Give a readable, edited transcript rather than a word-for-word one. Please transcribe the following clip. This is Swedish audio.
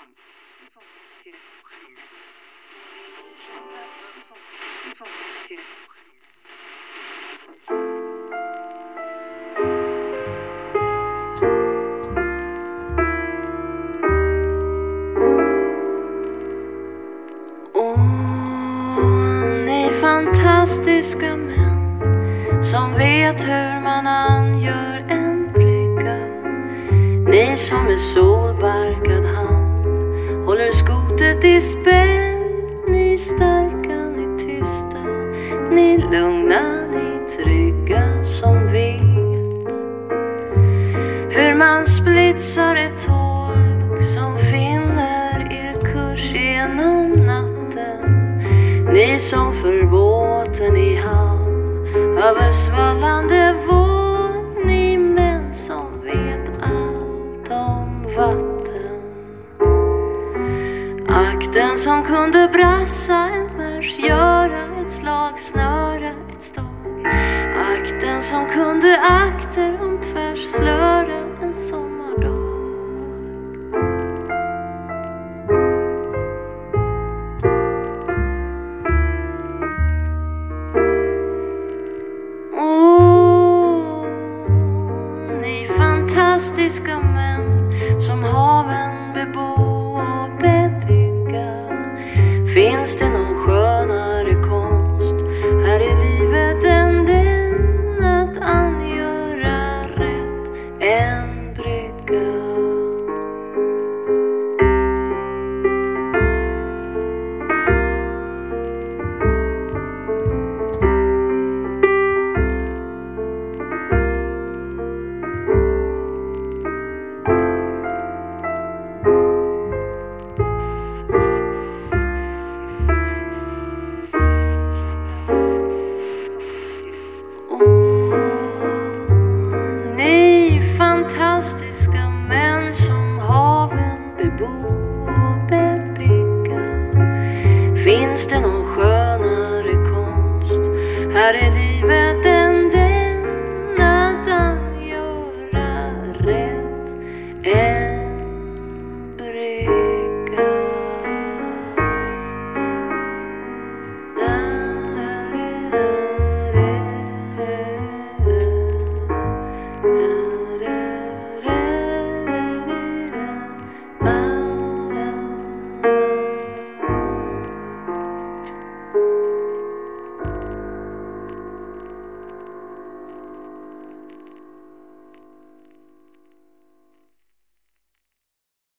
Ni fantastiska män som vet hur man angör en brygga. Ni som med solbarkad hand håller skotet i spänn. Ni starka, ni tysta, ni lugna, ni trygga som vet hur man splitsar ett tåg som finner er kurs genom natten. Ni som för båten i hamn över svallande våg. Ni män som vet allt om vatten. Akten som kunde brassa en vers, göra ett slag, snöra ett stag. Akten som kunde akter om tvärs, slöra en sommardag. Ni fantastiska män som haven bebo och bebygga. Finns det någon skönare konst här i livet än den att angöra rätt en brygga? Ni fantastiska män som haven bebo och bebygga. Finns det någon skönare konst här i livet